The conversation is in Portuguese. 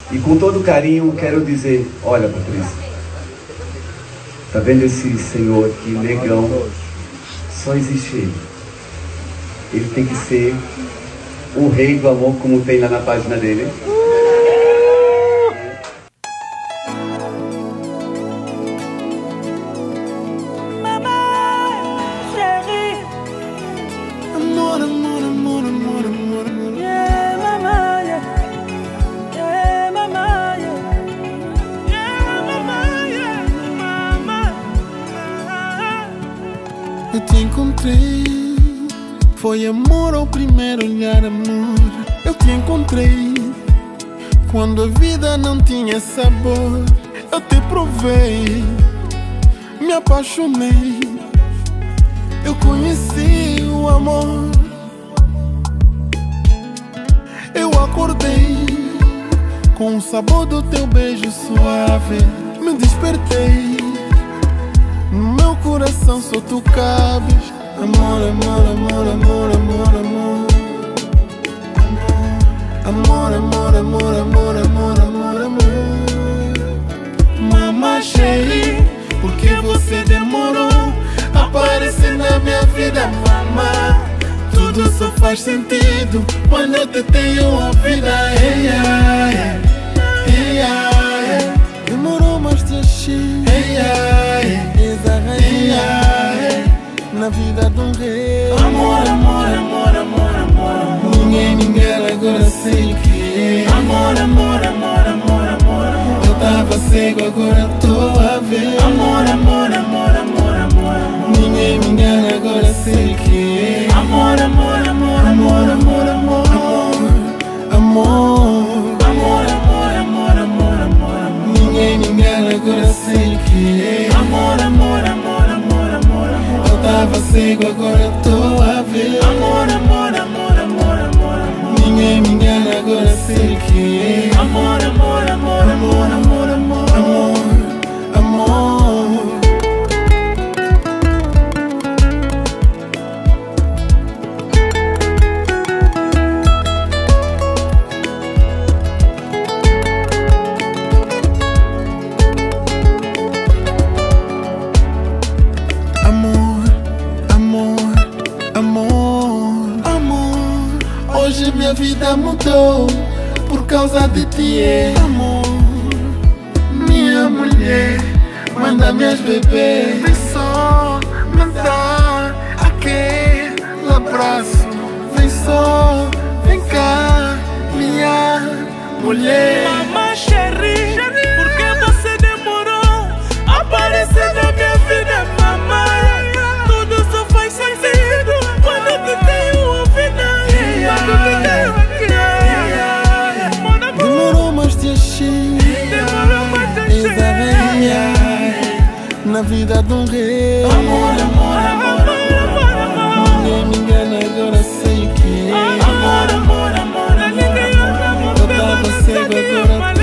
E com todo carinho quero dizer, olha, Patrícia, tá vendo esse senhor aqui, negão? Só existe ele. Ele tem que ser o rei do amor, como tem lá na página dele. Eu te encontrei, foi amor ao primeiro olhar, amor. Eu te encontrei, quando a vida não tinha sabor. Eu te provei, me apaixonei. Eu conheci o amor. Eu acordei com o sabor do teu beijo suave. Me despertei, no meu coração só tu cabes. Amor, amor, amor, amor, amor, amor. Amor, amor, amor, amor, amor, amor, amor. Mama Sherry, por que você demorou a aparecer na minha vida, mama? Tudo só faz sentido quando eu te tenho a vida. Hey, hey, hey, hey. Demorou, mas te achei. Hey, hey, na vida de um rei. Amor, amor, amor, amor, amor. Ninguém agora sei o que é. Amor, amor, amor, amor, amor, amor. Eu tava cego, agora tô a ver. Amor, amor, amor, amor, amor. Ninguém me engana, agora sei o que é. Amor, amor, amor, amor, amor, amor, amor. Amor, amor, amor, amor, amor. Ninguém me engana, agora sei o que é. Amor, amor, amor, amor, amor, amor. Eu tava cego, agora tô a ver. Amor, amor, amor, amor, amor, amor. Ninguém me engana, agora sei o que é. Amor, amor, amor, amor, amor, amor, amor, amor. Hoje minha vida mudou por causa de ti, amor. Minha mulher, manda minhas bebês. Vem só me dar aquele abraço. Vem só, vem cá, minha mulher. Mama Sherry, por que você demorou a aparecer na minha vida, mamãe? Tudo só faz sentido quando eu te tenho a vida. Demorou, mas te achei. Na vida de um rei. Amor, amor, amor, amor, amor. Ninguém me engana, agora sei o que é. Amor, amor, amor, amor, amor. Eu tava cego, agora